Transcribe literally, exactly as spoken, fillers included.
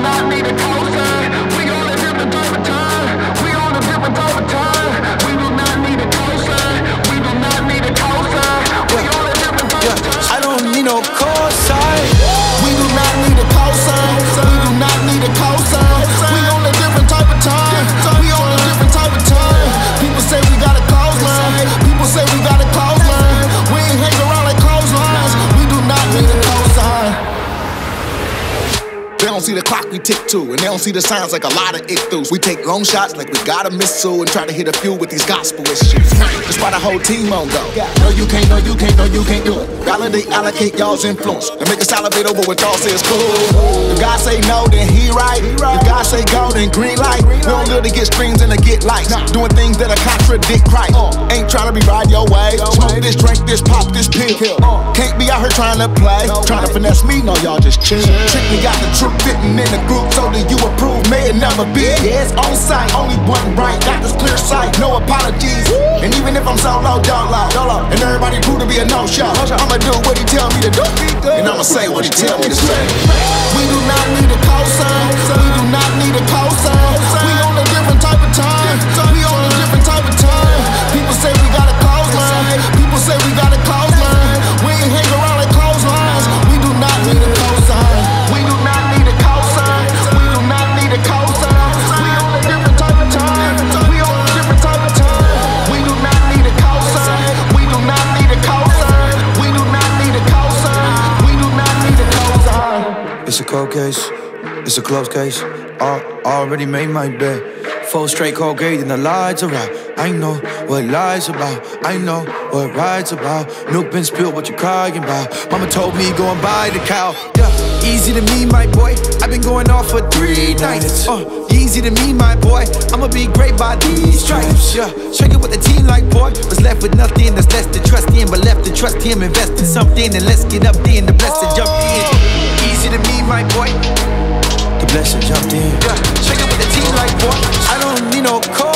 not need a cosign. We on a different type of time. We on a different type of time. We do not need a cosign. We do not need a cosign. We on a different type of time. I don't need no cosign. We do not need a cosign. We do not need a cosign. We on a different type of time. We on a different type of time. People say we got a clothesline. People say we got a clothesline. We ain't hang around like clotheslines. We do not need a cosign. They don't see the clock we tick to, and they don't see the signs like a lot of ichthus. We take long shots like we got a missile and try to hit a few with these gospel issues. That's why the whole team on go. No, you can't, no, you can't, no, you can't do it. Validate, allocate y'all's influence, and make us salivate over what y'all say is cool. If God say no, then he right. If God say go, then green light. We don't live to get streams and to get likes. Doing things that are contradict Christ. Ain't trying to be riding your way. Smoke this, drink this, pop this pill. Can't be out here trying to play. Trying to finesse me, no, y'all just chill. Trick me out the truth. Fitting in the group so that you approve, may it never be. Yeah, it's on site, only one right, got this clear sight, no apologies. And even if I'm solo, dolo, dolo, and everybody prove to be a no-show, I'ma do what he tell me to do, and I'ma say what he tell me to say. We do not need a cosign. We do not need a cosign. We on a different type of time. We on a different type of time. People say we got a clothesline. People say we got a clothesline. We ain't hang around like clotheslines. We do not need a cosign. We do not need a cosign. We do not need a cosign. We on a different type of time. We on a different type of time. We do not need a cosign. We do not need a cosign. We do not need a cosign. We do not need a cosign. It's a cold case, it's a closed case. I already made my bed. Four straight Colgate and the lights are out. I know what lies about. I know what rides about. Milk been spilled, what you crying about? Mama told me go and buy the cow. Yeah, easy to me, my boy. I've been going off for three nights. Uh, easy to me, my boy. I'ma be great by these stripes. Yeah, shake it with the team like boy. Was left with nothing that's less than trust in, but left to trust him. Invest in something and let's get up there. The blessed jump in. Easy to me, my boy. The blessing jumped in. Yeah, shake it with the team like boy. I don't need no code.